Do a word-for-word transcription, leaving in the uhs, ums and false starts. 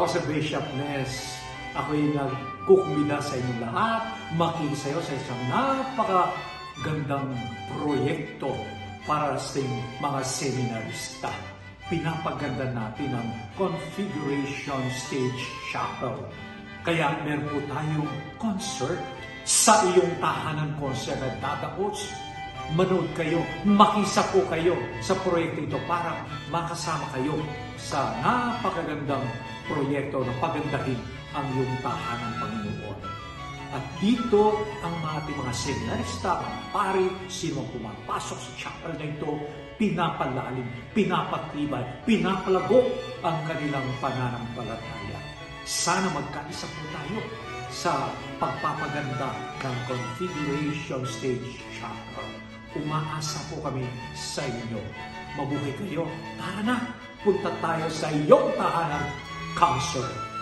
Ako sa Bishop Ness, ako'y nagkukumida sa inyong lahat, makisayo sa isang napakagandang proyekto para sa mga seminarista. Pinapaganda natin ang Configuration Stage Chapel. Kaya meron po tayong concert sa iyong tahanan concert at dadaos. Manood kayo, makisa po kayo sa proyekto ito para makasama kayo sa napakagandang proyekto na pagandahin ang iyong tahanan, Panginoon. At dito ang mga ating mga seminarista, mga pari, sino pumapasok sa chapel na ito, pinapalalim, pinapatibay, pinapalago ang kanilang pananampalataya. Sana magkaisa po tayo sa pagpapaganda ng Configuration Stage Chapel. Umaasa po kami sa inyo. Mabuhay kayo. Tara na, punta tayo sa iyong tahanan, Counselor.